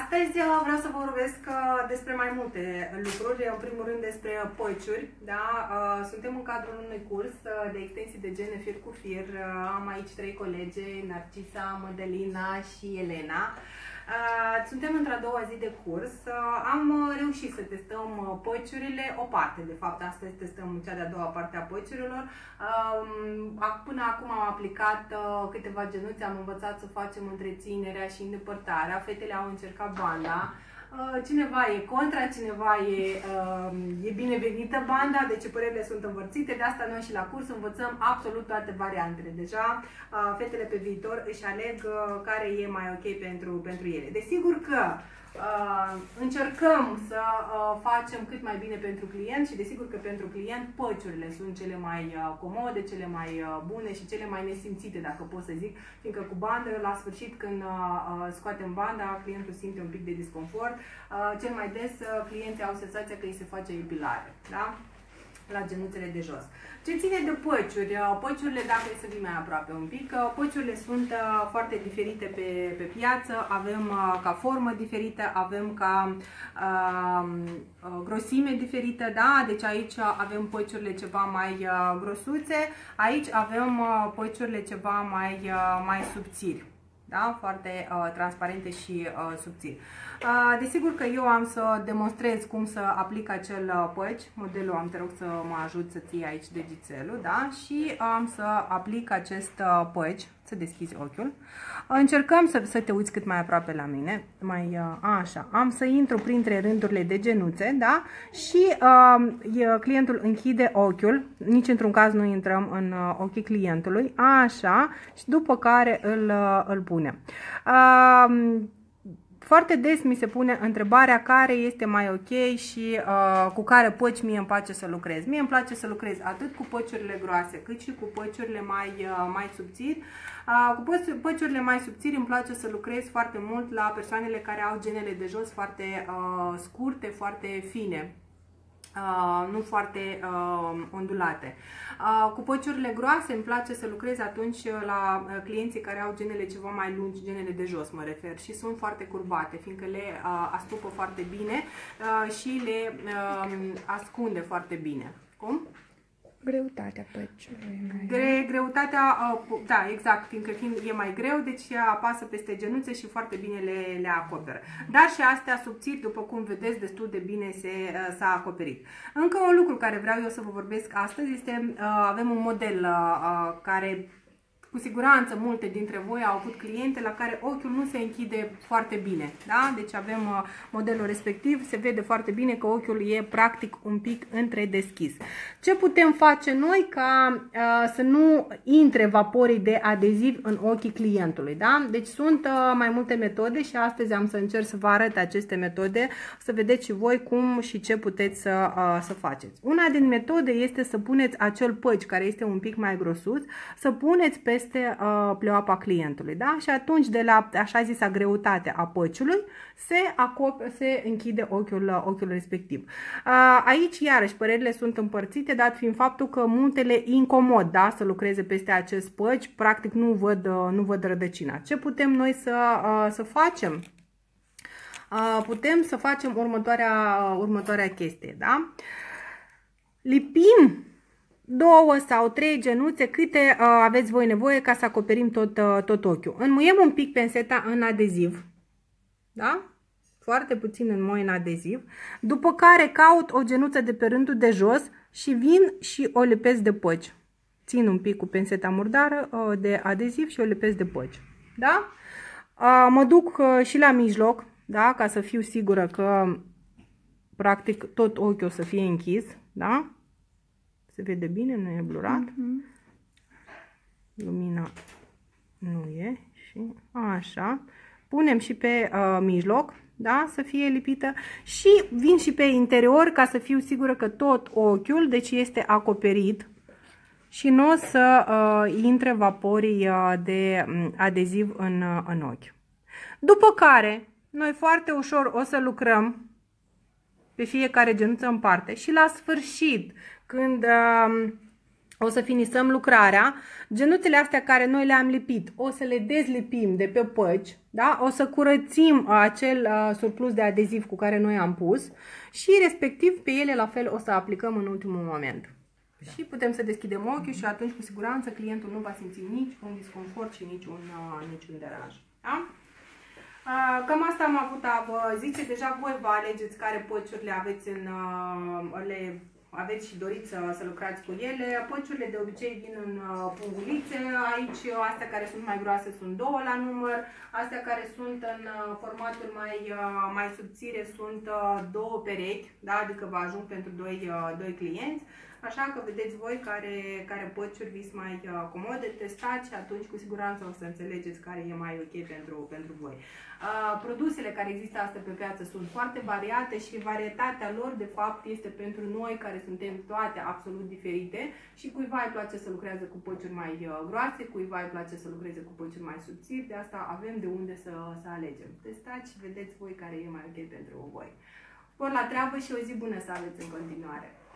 Astăzi vreau să vă vorbesc despre mai multe lucruri, în primul rând despre păciuri. Da? Suntem în cadrul unui curs de extensii de gene fir cu fir. Am aici trei colege, Narcisa, Mădălina și Elena. Suntem într-a doua zi de curs. Am reușit să testăm păciurile, o parte de fapt, astăzi testăm cea de-a doua parte a păciurilor. Până acum am aplicat câteva genuțe, am învățat să facem întreținerea și îndepărtarea. Fetele au încercat banda. Cineva e contra, cineva e binevenită banda, deci părerile sunt învărțite. De asta noi și la curs învățăm absolut toate variantele. Deja fetele pe viitor își aleg care e mai ok pentru ele. Desigur că încercăm să facem cât mai bine pentru client și desigur că pentru client păciurile sunt cele mai comode, cele mai bune și cele mai nesimțite, dacă pot să zic, fiindcă cu bandă, la sfârșit, când scoatem banda, clientul simte un pic de disconfort. Cel mai des clienții au senzația că îi se face epilare, da? La genuțele de jos. Ce ține de păciuri? Păciurile, dacă e să vin mai aproape un pic, păciurile sunt foarte diferite pe piață, avem ca formă diferită, avem ca grosime diferită, da? Deci aici avem păciurile ceva mai grosuțe, aici avem păciurile ceva mai subțiri. Da? Foarte transparente și subțiri. Desigur că eu am să demonstrez cum să aplic acel păci. Modelul am te rog să mă ajut să ții aici degețelul, da? Și am să aplic acest păci, să deschizi ochiul. Încercăm să te uiți cât mai aproape la mine, așa. Am să intru printre rândurile de genuțe, da? Și clientul închide ochiul, nici într-un caz nu intrăm în ochii clientului, așa, și după care îl punem. Foarte des mi se pune întrebarea care este mai ok și cu care păci mie îmi place să lucrez. Mie îmi place să lucrez atât cu păciurile groase cât și cu păciurile mai subțiri. Cu păciurile mai subțiri îmi place să lucrez foarte mult la persoanele care au genele de jos foarte scurte, foarte fine. Nu foarte ondulate. Cu păciurile groase îmi place să lucrez atunci la clienții care au genele ceva mai lungi, genele de jos mă refer, și sunt foarte curbate, fiindcă le astupă foarte bine și le ascunde foarte bine. Cum? Greutatea păciului. Greutatea, da, exact, fiindcă e mai greu, deci apasă peste genuțe și foarte bine le acoperă. Dar și astea subțiri, după cum vedeți, destul de bine s-a acoperit. Încă un lucru care vreau eu să vă vorbesc astăzi este, avem un model care cu siguranță multe dintre voi au avut cliente la care ochiul nu se închide foarte bine. Da? Deci avem modelul respectiv, se vede foarte bine că ochiul e practic un pic întredeschis. Ce putem face noi ca să nu intre vaporii de adeziv în ochii clientului? Da? Deci sunt mai multe metode și astăzi am să încerc să vă arăt aceste metode, să vedeți și voi cum și ce puteți să faceți. Una din metode este să puneți acel păci care este un pic mai grosuț, să puneți peste pleoapa clientului, da? Și atunci de la așa zisa greutate a păciului se închide ochiul respectiv. Aici iarăși părerile sunt împărțite, dat fiind faptul că multele incomod, da, să lucreze peste acest păci, practic nu văd rădăcina. Ce putem noi să facem? Putem să facem următoarea chestie, da? Lipim 2 sau 3 genuțe câte aveți voi nevoie ca să acoperim tot ochiul. Înmuiem un pic penseta în adeziv, da? Foarte puțin înmoi în adeziv, după care caut o genuță de pe rândul de jos și vin și o lipesc de păci. Țin un pic cu penseta murdară de adeziv și o lipesc de păci, da? Mă duc și la mijloc, da? Ca să fiu sigură că practic tot ochiul o să fie închis, da? Se vede bine, nu e blurat. Lumina nu e. Și așa. Punem și pe mijloc, da, să fie lipită. Și vin și pe interior ca să fiu sigură că tot ochiul, deci este acoperit și nu o să intre vaporii de adeziv în ochi. După care, noi foarte ușor o să lucrăm pe fiecare genuță în parte și la sfârșit, când O să finisăm lucrarea. Genuțele astea care noi le-am lipit, o să le dezlipim de pe păci, da? O să curățim acel surplus de adeziv cu care noi am pus și respectiv pe ele la fel o să aplicăm în ultimul moment. Da. Și putem să deschidem ochiul și atunci cu siguranță clientul nu va simți niciun disconfort și niciun deranj. Da? Cam asta am avut a vă zice. Deja voi vă alegeți care păciuri le aveți aveți și doriți să lucrați cu ele. Păciurile de obicei vin în pungulițe. Aici, astea care sunt mai groase sunt 2 la număr. Astea care sunt în formaturi mai subțire sunt 2 perechi, da? Adică vă ajung pentru 2 clienți. Așa că vedeți voi care păciuri vi sunt mai comode, testați și atunci cu siguranță o să înțelegeți care e mai ok pentru voi. Produsele care există astăzi pe piață sunt foarte variate și varietatea lor de fapt este pentru noi care suntem toate absolut diferite și cuiva îi place să lucreze cu păciuri mai groase, cuiva îi place să lucreze cu păciuri mai subțiri, de asta avem de unde să alegem. Testați și vedeți voi care e mai ok pentru voi. Spor la treabă și o zi bună să aveți în continuare!